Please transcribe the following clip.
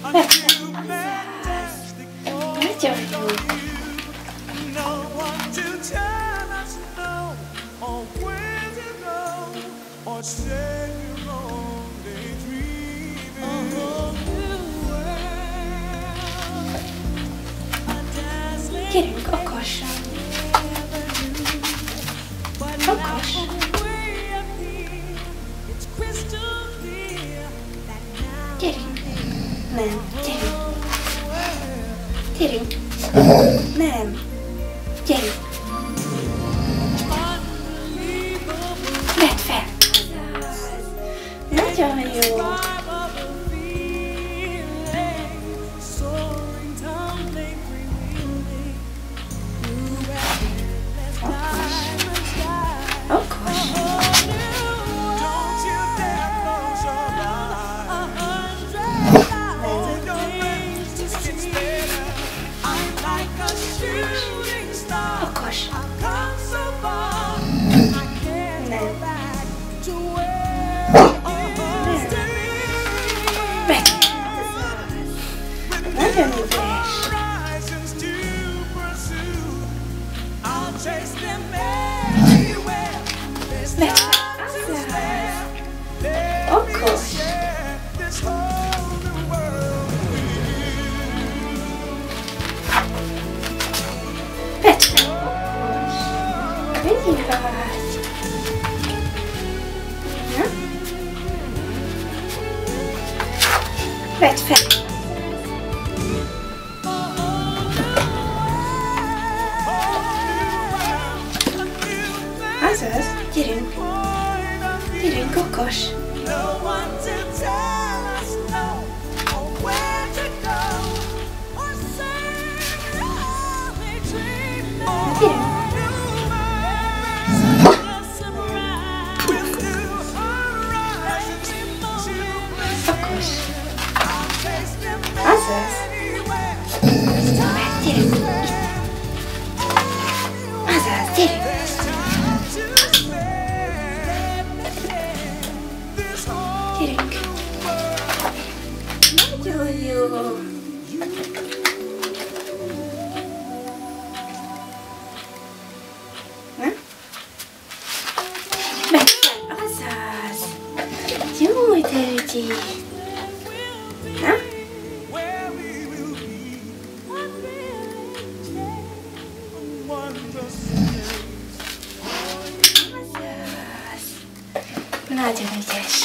Nagyon jó. Gyerünk, okos! Okos! Gyerünk! Nem, gyerünk! Gyerünk! Nem! Gyerünk! Vedd fel! Nagyon jó! Nagyon ügyes! Okos! Vedd fel! Ügyi vagy! Vedd fel! Azaz, gyerünk! Gyerünk, okos! Okos! Azaz! Gyerünk! Azaz, gyerünk! Gyerünk! Nagyon jó! Na? Vedd fel! Azaz! Jó, de ügyi! Na? Azaz! Nagyon ügyes!